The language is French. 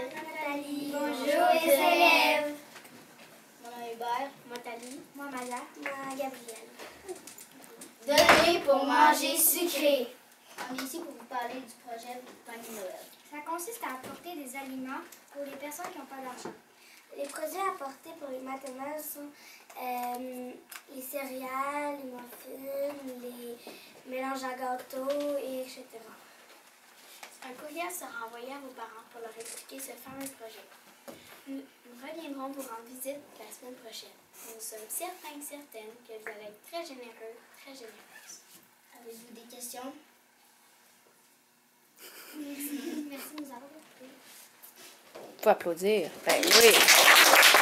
Nathalie. Bonjour les élèves. Mon nom est Hubert. Moi Thalie. Moi Maya. Moi Gabrielle. Donner pour manger sucré. On est ici pour vous parler du projet du panier de Noël. Ça consiste à apporter des aliments pour les personnes qui n'ont pas d'argent. Les produits apportés pour les maternelles sont les céréales, les muffins, les mélanges à gâteaux, et etc. Un courriel sera envoyé à vos parents pour leur expliquer ce fameux projet. Nous reviendrons vous rendre visite la semaine prochaine. Nous sommes certaines que vous allez être très généreux, très généreuses. Avez-vous des questions? Merci de nous avoir écoutés. Faut applaudir. Ben oui.